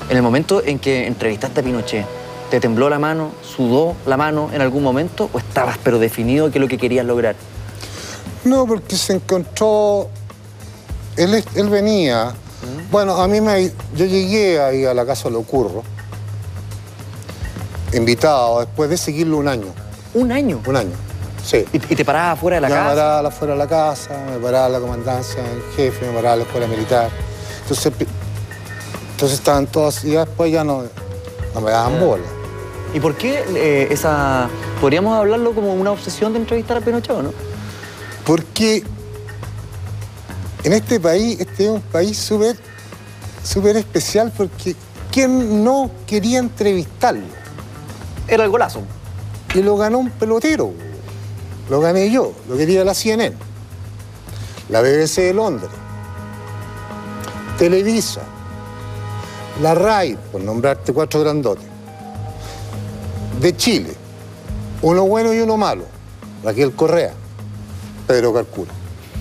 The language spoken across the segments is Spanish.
En el momento en que entrevistaste a Pinochet, ¿te tembló la mano, sudó la mano en algún momento o estabas pero definido que es lo que querías lograr? No, porque se encontró... Él venía... Bueno, yo llegué ahí a la casa de Locurro, invitado, después de seguirlo un año. ¿Un año? Un año, sí. ¿Y te parabas afuera de la casa? Me paraba afuera de la casa, me paraba en la comandancia en jefe, me paraba en la escuela militar. Entonces estaban todos y después ya no me daban bola. ¿Y por qué podríamos hablarlo como una obsesión de entrevistar a Pinochet, o no? Porque en este país, este es un país súper especial porque ¿quién no quería entrevistarlo? Era el golazo. Y lo ganó un pelotero. Lo gané yo, lo quería la CNN, la BBC de Londres, Televisa, la RAI, por nombrarte 4 grandotes, de Chile, uno bueno y uno malo, Raquel Correa, Pedro Carcura.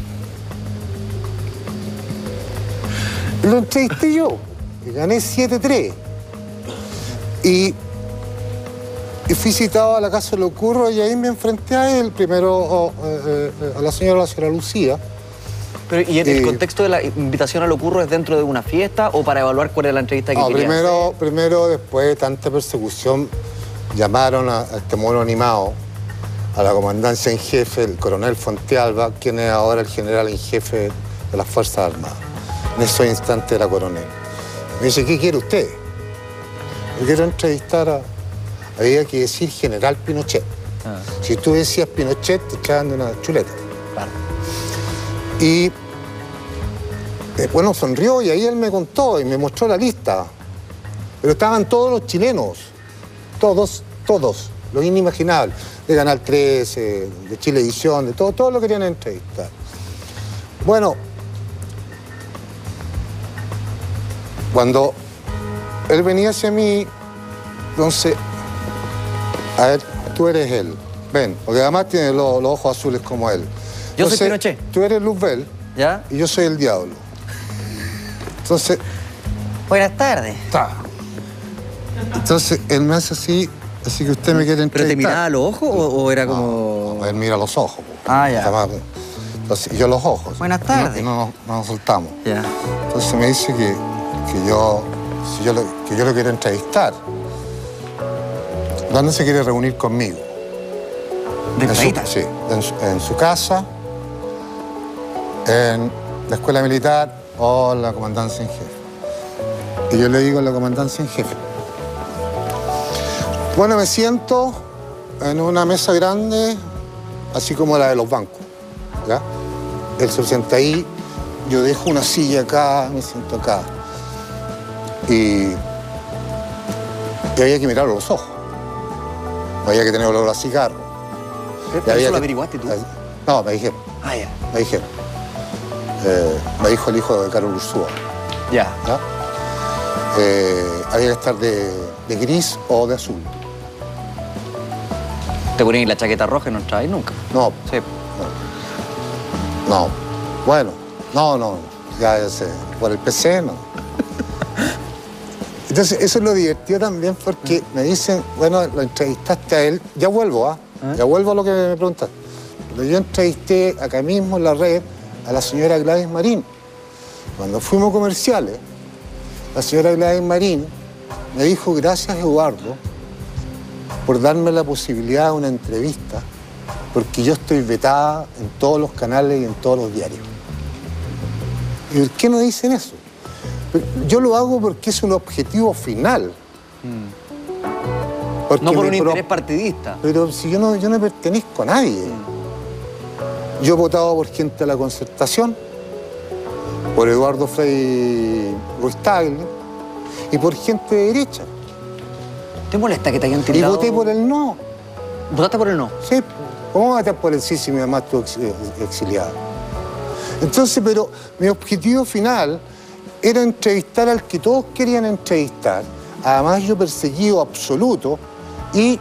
Lo entrevisté yo, y gané 7-3. Y fui citado a la casa de Locurro y ahí me enfrenté a él, primero a la señora Lucía. Pero, ¿y el contexto de la invitación a Locurro es dentro de una fiesta o para evaluar cuál era la entrevista que querías hacer? Primero, después de tanta persecución, llamaron a este mono animado, a la comandancia en jefe, el coronel Fontealba, quien es ahora el general en jefe de las Fuerzas Armadas. En esos instantes era coronel. Me dice, ¿qué quiere usted? Yo quiero entrevistar a... Había que decir general Pinochet. Si tú decías Pinochet, te echaban de una chuleta. Claro. Y bueno, sonrió y ahí él me contó y me mostró la lista. Pero estaban todos los chilenos, todos, lo inimaginable. De Canal 13, de Chilevisión, de todo lo querían entrevistar. Bueno, cuando él venía hacia mí, entonces, a ver, tú eres él, ven, porque además tiene los ojos azules como él. Yo entonces, soy Pinochet. Tú eres Luzbel, ¿ya? Y yo soy el diablo. Entonces... Buenas tardes. Entonces, él me hace así que usted me quiere entrevistar. ¿Pero te miraba a los ojos o era como...? No, él mira los ojos. Ah, ya. Entonces, yo los ojos. Buenas tardes. Y no nos soltamos. Ya. Entonces me dice que yo lo quiero entrevistar. ¿Dónde se quiere reunir conmigo? ¿De Paita? Sí, en su casa, en la escuela militar o la comandancia en jefe. Y yo le digo en la comandancia en jefe. Bueno, me siento en una mesa grande, así como la de los bancos, ¿ya? Él se sienta ahí, yo dejo una silla acá, me siento acá. Y había que mirarlo a los ojos. Había que tener olor a cigarro. ¿Pero eso lo averiguaste tú? No, me dijeron. Ah, ya. Me dijeron. Me dijo el hijo de Carlos Ursúa. Ya. ¿Ya? Había que estar de gris o de azul. ¿Te ponían la chaqueta roja y no entrabas nunca? No. Sí. No. Bueno, no. Ya sé. Por el PC, no. Entonces, eso es lo divertido también porque me dicen, bueno, lo entrevistaste a él. Ya vuelvo, Ya vuelvo a lo que me preguntaste. Pero yo entrevisté acá mismo en la red a la señora Gladys Marín. Cuando fuimos comerciales, la señora Gladys Marín me dijo, gracias, Eduardo, por darme la posibilidad de una entrevista, porque yo estoy vetada en todos los canales y en todos los diarios. ¿Y por qué no dicen eso? Yo lo hago porque es un objetivo final. No por un interés partidista. Pero si yo no pertenezco a nadie. Yo he votado por gente de la Concertación, por Eduardo Frei Ruiz Tagle y por gente de derecha. ¿Te molesta que te hayan tirado? Y voté por el no. ¿Votaste por el no? Sí. ¿Cómo votar por el sí si mi mamá estuvo exiliada? Entonces, pero mi objetivo final era entrevistar al que todos querían entrevistar. Además, yo perseguido absoluto y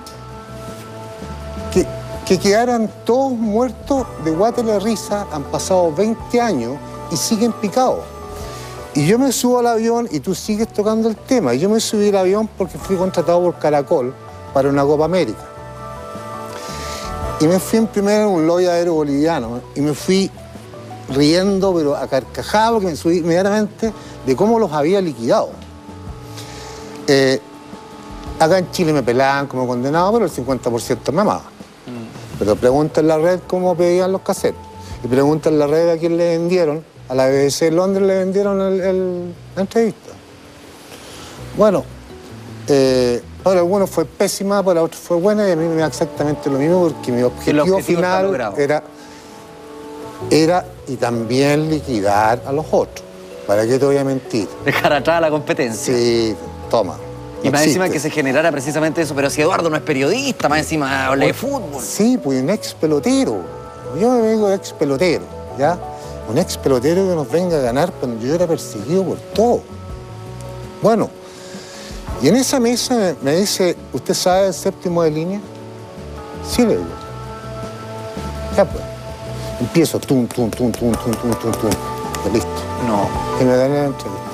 que quedaran todos muertos de guate la risa. Han pasado 20 años y siguen picados. Y yo me subo al avión y tú sigues tocando el tema. Y yo me subí al avión porque fui contratado por Caracol para una Copa América. Y me fui en primero en un lobby aéreo boliviano y me fui riendo, pero a carcajadas, porque me subí inmediatamente de cómo los había liquidado. Acá en Chile me pelaban como condenado, pero el 50% me amaba. Pero pregunta en la red cómo pedían los cassettes. Y pregunta en la red a quién le vendieron. A la BBC de Londres le vendieron la entrevista. Bueno, para algunos fue pésima, para otros fue buena y a mí me da exactamente lo mismo porque mi objetivo final era y también liquidar a los otros. ¿Para qué te voy a mentir? Dejar atrás a la competencia. Sí, toma. Y más encima que se generara precisamente eso. Pero si Eduardo no es periodista, más encima habla de fútbol. Sí, pues un ex pelotero. Yo me digo ex pelotero, ¿ya? Un ex pelotero que nos venga a ganar cuando yo era perseguido por todo. Bueno, y en esa mesa me dice, ¿usted sabe el séptimo de línea? Sí, le digo. Ya pues. Empiezo, tum, tum, tum, tum, tum, tum, tum, tum. Listo. No. Y me dan la entrevista.